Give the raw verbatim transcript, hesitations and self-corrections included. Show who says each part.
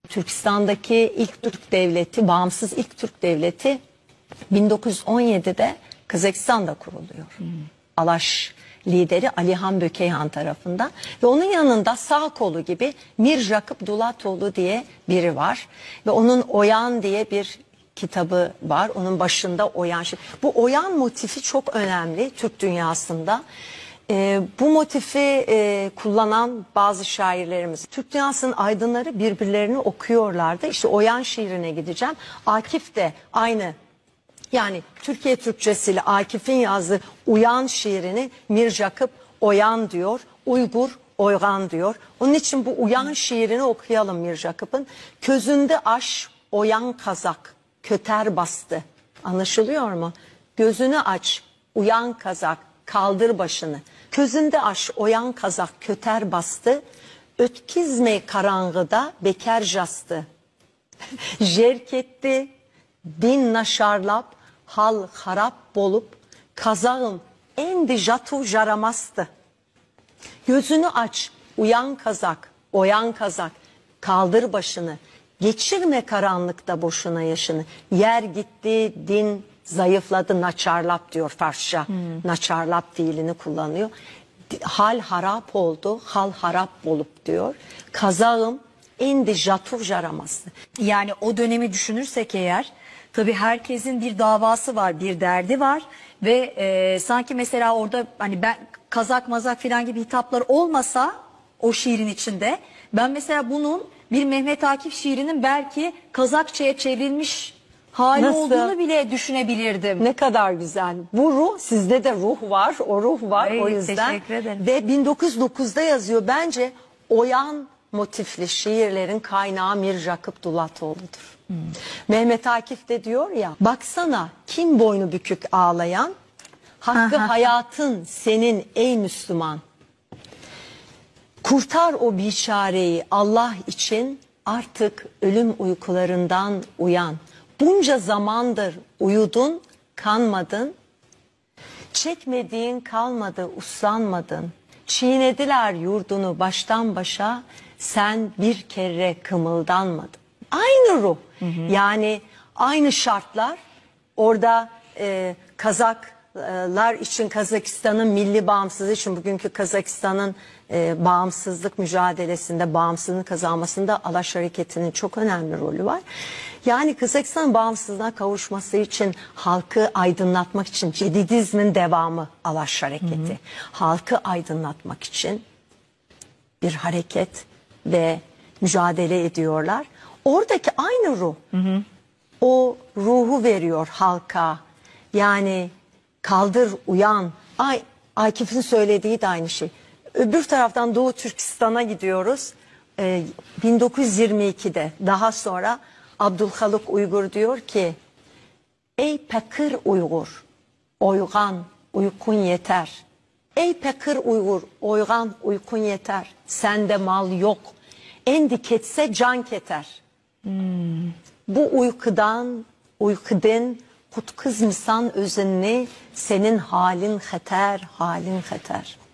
Speaker 1: Türkistan'daki ilk Türk devleti, bağımsız ilk Türk devleti bin dokuz yüz on yedi'de Kazakistan'da kuruluyor. Hmm. Alaş lideri Alihan Bökeyhan tarafından ve onun yanında sağ kolu gibi Mir Jakub Dulatoğlu diye biri var ve onun Oyan diye bir kitabı var. Onun başında Oyan. Bu Oyan motifi çok önemli Türk dünyasında. Ee, bu motifi e, kullanan bazı şairlerimiz, Türk dünyasının aydınları birbirlerini okuyorlardı. İşte Oyan şiirine gideceğim. Akif de aynı. Yani Türkiye Türkçesiyle Akif'in yazdığı Uyan şiirini Mir Jakub Oyan diyor. Uygur Oygan diyor. Onun için bu Uyan şiirini okuyalım Mir Jakub'un. Közünde aş oyan kazak köter bastı. Anlaşılıyor mu? Gözünü aç uyan kazak kaldır başını. Közünde aş oyan kazak köter bastı. Ötkizme karanlıda bekar jastı. Jerketti din naşarlap hal harap bolup kazağım endi jatu jaramastı. Gözünü aç uyan kazak oyan kazak kaldır başını. Geçirme karanlıkta boşuna yaşını. Yer gitti din zayıfladı naçarlap diyor Farsça. Hmm. Naçarlap fiilini kullanıyor. Hal harap oldu hal harap bolup diyor. Kazağım endi jatu jaramastı.
Speaker 2: Yani o dönemi düşünürsek eğer tabii herkesin bir davası var, bir derdi var ve e, sanki mesela orada hani ben kazak mazak filan gibi hitaplar olmasa o şiirin içinde ben mesela bunun bir Mehmet Akif şiirinin belki Kazakça'ya çevrilmiş hali
Speaker 1: Nasıl?
Speaker 2: olduğunu bile düşünebilirdim.
Speaker 1: Ne kadar güzel. Bu ruh, sizde de ruh var, o ruh var. Ay, o yüzden.
Speaker 2: Teşekkür ederim.
Speaker 1: Ve bin dokuz yüz dokuz'da yazıyor. Bence Oyan motifli şiirlerin kaynağı Mir Jakub Dulatoğlu'dur. Hmm. Mehmet Akif de diyor ya, baksana kim boynu bükük ağlayan, hakkı hayatın senin ey Müslüman. Kurtar o biçareyi Allah için, artık ölüm uykularından uyan. Bunca zamandır uyudun, kanmadın. Çekmediğin kalmadı, uslanmadın. Çiğnediler yurdunu baştan başa, sen bir kere kımıldanmadın. Aynı ruh. Hı hı. Yani aynı şartlar. Orada e, Kazaklar için, Kazakistan'ın milli bağımsızlığı için, bugünkü Kazakistan'ın e, bağımsızlık mücadelesinde, bağımsızlığını kazanmasında Alaş Hareketi'nin çok önemli rolü var. Yani Kazakistan bağımsızlığına kavuşması için, halkı aydınlatmak için, Cedidizmin devamı Alaş Hareketi. Hı hı. Halkı aydınlatmak için bir hareket ve mücadele ediyorlar. Oradaki aynı ruh, hı hı. o ruhu veriyor halka. Yani kaldır, uyan. Ay, Akif'in söylediği de aynı şey. Öbür taraftan Doğu Türkistan'a gidiyoruz. Ee, bin dokuz yüz yirmi iki'de daha sonra Abdülhaluk Uygur diyor ki, ey pekır Uygur, oygan uykun yeter. Ey pekır Uygur, oygan uykun yeter. Sende mal yok. Endi ketse can keter. Hmm. Bu uykudan, uykudun kut kızmısan özünni, senin halin heter, halin heter.